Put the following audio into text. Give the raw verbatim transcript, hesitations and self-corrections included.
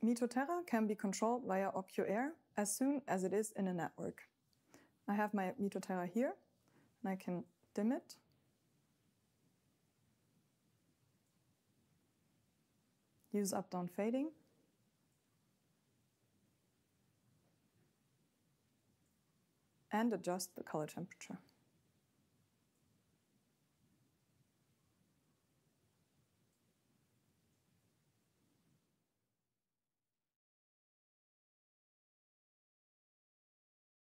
MITO TERRA can be controlled via Occhio AIR as soon as it is in a network. I have my MITO TERRA here, and I can dim it. Use up-down fading. And adjust the color temperature.